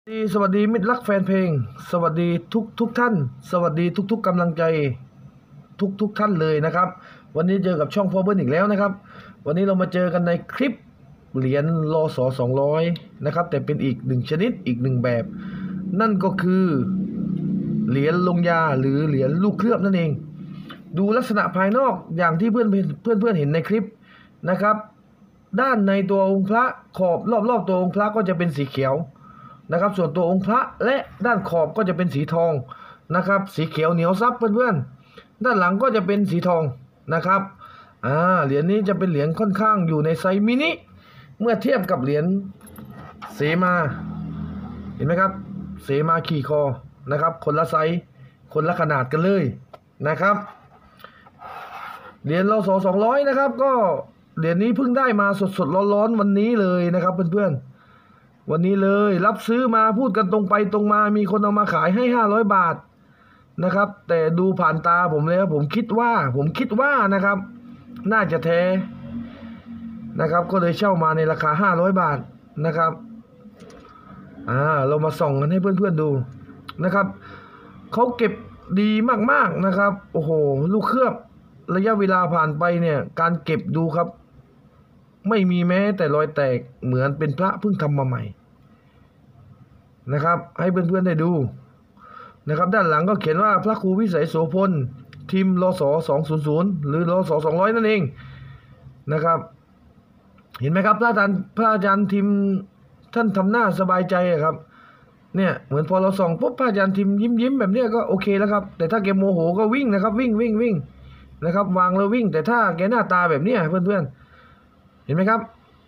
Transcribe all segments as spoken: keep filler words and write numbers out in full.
สวัสดีมิตรรักแฟนเพลงสวัสดีทุกทุกท่านสวัสดีทุกทุกกำลังใจทุกทุกท่านเลยนะครับวันนี้เจอกับช่องพ่อเบิ้ลอีกแล้วนะครับวันนี้เรามาเจอกันในคลิปเหรียญรอสอสองร้อยนะครับแต่เป็นอีกหนึ่งชนิดอีกหนึ่งแบบ นั่นก็คือเหรียญลงยาหรือเหรียญลูกเคลือบนั่นเองดูลักษณะภายนอกอย่างที่เพื่อนเพื่อนเพื่อนเห็นในคลิปนะครับด้านในตัวองค์พระขอบรอบๆตัวองค์พระก็จะเป็นสีเขียวนะครับส่วนตัวองค์พระและด้านขอบก็จะเป็นสีทองนะครับสีเขียวเหนียวซับเพื่อนๆด้านหลังก็จะเป็นสีทองนะครับอ่าเหรียญนี้จะเป็นเหรียญค่อนข้างอยู่ในไซส์มินิเมื่อเทียบกับเหรียญเสมาเห็นไหมครับเสมาขี่คอนะครับคนละไซส์คนละขนาดกันเลยนะครับเหรียญรอสอสองร้อยนะครับก็เหรียญนี้เพิ่งได้มาสดๆร้อนๆวันนี้เลยนะครับเพื่อนๆวันนี้เลยรับซื้อมาพูดกันตรงไปตรงมามีคนเอามาขายให้ห้าร้อยบาทนะครับแต่ดูผ่านตาผมแล้วผมคิดว่าผมคิดว่านะครับน่าจะแท้นะครับก็เลยเช่ามาในราคาห้าร้อยบาทนะครับอ่าเรามาส่องกันให้เพื่อนๆดูนะครับเขาเก็บดีมากๆนะครับโอ้โหลูกเคลือบระยะเวลาผ่านไปเนี่ยการเก็บดูครับไม่มีแม้แต่รอยแตกเหมือนเป็นพระเพิ่งทำมาใหม่นะครับให้เพื่อนๆได้ดูนะครับด้านหลังก็เขียนว่าพระครูวิสัยโสพลทีมรสสองศูนย์ศูนย์หรือรสสองร้อยนั่นเองนะครับเห็นไหมครับพระอาจารย์พระอาจารย์ทีมท่านทำหน้าสบายใจครับเนี่ยเหมือนพอเราส่องปุ๊บพระอาจารย์ทีมยิ้มยิ้มแบบเนี้ยก็โอเคแล้วครับแต่ถ้าแกโมโหก็วิ่งนะครับวิ่งวิ่งวิ่งนะครับวางแล้ววิ่งแต่ถ้าแกหน้าตาแบบเนี้ยเพื่อนๆเห็นไหมครับ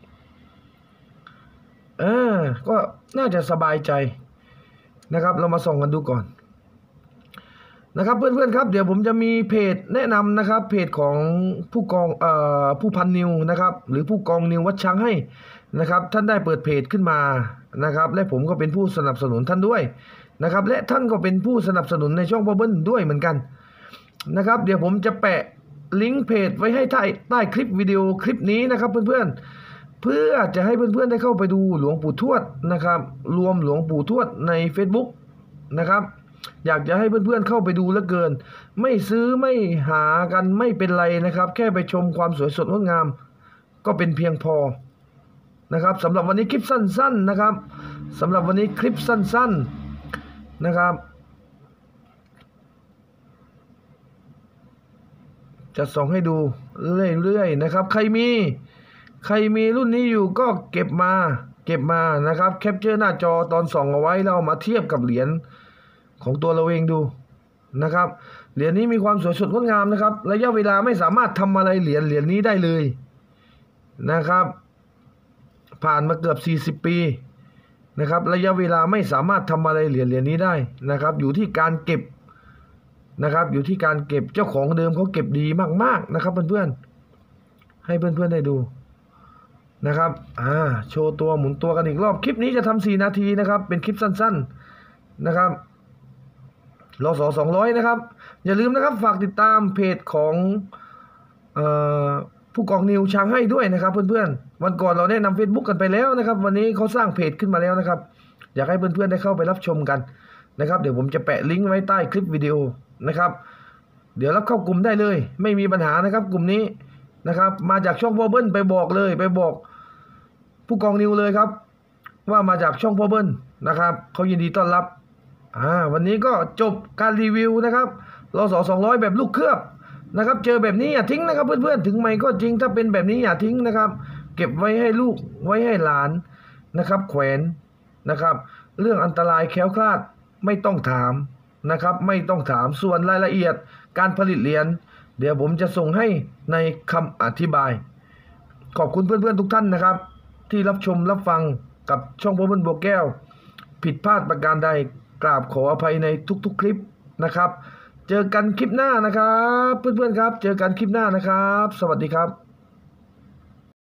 เออก็น่าจะสบายใจนะครับเรามาส่องกันดูก่อนนะครับเพื่อนๆครับเดี๋ยวผมจะมีเพจแนะนำนะครับเพจของผู้กองเอ่อผู้พันนิวนะครับหรือผู้กองนิววัดช้างให้นะครับท่านได้เปิดเพจขึ้นมานะครับและผมก็เป็นผู้สนับสนุนท่านด้วยนะครับและท่านก็เป็นผู้สนับสนุนในช่องพ่อเบิ้ลด้วยเหมือนกันนะครับเดี๋ยวผมจะแปะลิงก์เพจไว้ให้ใต้ใต้คลิปวิดีโอคลิปนี้นะครับเพื่อนๆเพื่อจะให้เพื่อนๆได้เข้าไปดูหลวงปู่ทวดนะครับรวมหลวงปู่ทวดใน Facebook นะครับอยากจะให้เพื่อนๆเข้าไปดูเหลือเกินไม่ซื้อไม่หากันไม่เป็นไรนะครับแค่ไปชมความสวยสดงดงามก็เป็นเพียงพอนะครับสำหรับวันนี้คลิปสั้นๆนะครับสำหรับวันนี้คลิปสั้นๆนะครับจะส่องให้ดูเรื่อยๆนะครับใครมีใครมีรุ่นนี้อยู่ก็เก็บมาเก็บมานะครับแคปเจอร์หน้าจอตอนส่องเอาไว้แล้วเอามาเทียบกับเหรียญของตัวเราเองดูนะครับเหรียญนี้มีความสวยสดงดงามนะครับระยะเวลาไม่สามารถทำอะไรเหรียญเหรียญนี้ได้เลยนะครับผ่านมาเกือบสี่สิบปีนะครับระยะเวลาไม่สามารถทำอะไรเหรียญเหรียญนี้ได้นะครับอยู่ที่การเก็บนะครับอยู่ที่การเก็บเจ้าของเดิมเขาเก็บดีมากๆนะครับเพื่อนๆให้เพื่อนๆได้ดูนะครับอ่าโชว์ตัวหมุนตัวกันอีกรอบคลิปนี้จะทำสี่นาทีนะครับเป็นคลิปสั้นๆนะครับรสสองร้อยนะครับอย่าลืมนะครับฝากติดตามเพจของเอ่อผู้กองนิวช้างให้ด้วยนะครับเพื่อนๆวันก่อนเราแนะนำ Facebook กันไปแล้วนะครับวันนี้เขาสร้างเพจขึ้นมาแล้วนะครับอยากให้เพื่อนๆได้เข้าไปรับชมกันนะครับเดี๋ยวผมจะแปะลิงก์ไว้ใต้คลิปวิดีโอนะครับเดี๋ยวรับเข้ากลุ่มได้เลยไม่มีปัญหานะครับกลุ่มนี้นะครับมาจากช่องพ่อเบิ้ลไปบอกเลยไปบอกผู้กองนิวเลยครับว่ามาจากช่องพ่อเบิ้ลนะครับเขายินดีต้อนรับอ่าวันนี้ก็จบการรีวิวนะครับรสสองร้อยแบบลูกเคลือบนะครับเจอแบบนี้อย่าทิ้งนะครับเพื่อนๆถึงไม่ก็จริงถ้าเป็นแบบนี้อย่าทิ้งนะครับเก็บไว้ให้ลูกไว้ให้หลานนะครับแขวนนะครับเรื่องอันตรายแคล้วคลาดไม่ต้องถามนะครับไม่ต้องถามส่วนรายละเอียดการผลิตเหรียญเดี๋ยวผมจะส่งให้ในคำอธิบายขอบคุณเพื่อนๆทุกท่านนะครับที่รับชมรับฟังกับช่องพ่อเบิ้ลบัวแก้วผิดพลาดประการใดกราบขออภัยในทุกๆคลิปนะครับเจอกันคลิปหน้านะครับเพื่อนๆครับเจอกันคลิปหน้านะครับสวัสดีครับ